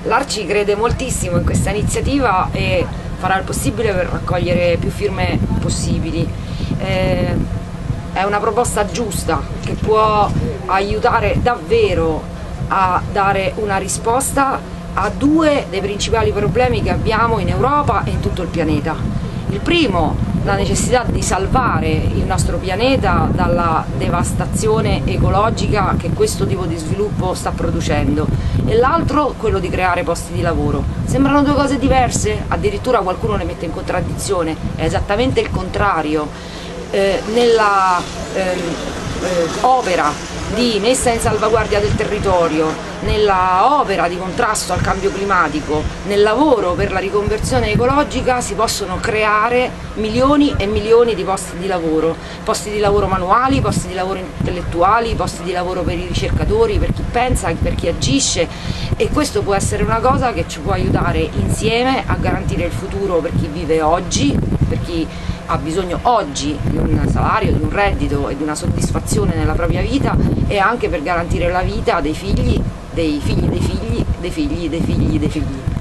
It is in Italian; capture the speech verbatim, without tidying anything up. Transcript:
L'Arci crede moltissimo in questa iniziativa e farà il possibile per raccogliere più firme possibili. Eh, è una proposta giusta che può aiutare davvero a dare una risposta a due dei principali problemi che abbiamo in Europa e in tutto il pianeta. Il primo, la necessità di salvare il nostro pianeta dalla devastazione ecologica che questo tipo di sviluppo sta producendo, e l'altro quello di creare posti di lavoro. Sembrano due cose diverse? Addirittura qualcuno le mette in contraddizione, è esattamente il contrario. Eh, nella eh, eh, opera di messa in salvaguardia del territorio, nella opera di contrasto al cambio climatico, nel lavoro per la riconversione ecologica si possono creare milioni e milioni di posti di lavoro, posti di lavoro manuali, posti di lavoro intellettuali, posti di lavoro per i ricercatori, per chi pensa, per chi agisce, e questo può essere una cosa che ci può aiutare insieme a garantire il futuro per chi vive oggi, per chi ha bisogno oggi di un salario, di un reddito e di una soddisfazione nella propria vita, e anche per garantire la vita dei figli, dei figli dei figli, dei figli dei figli dei figli.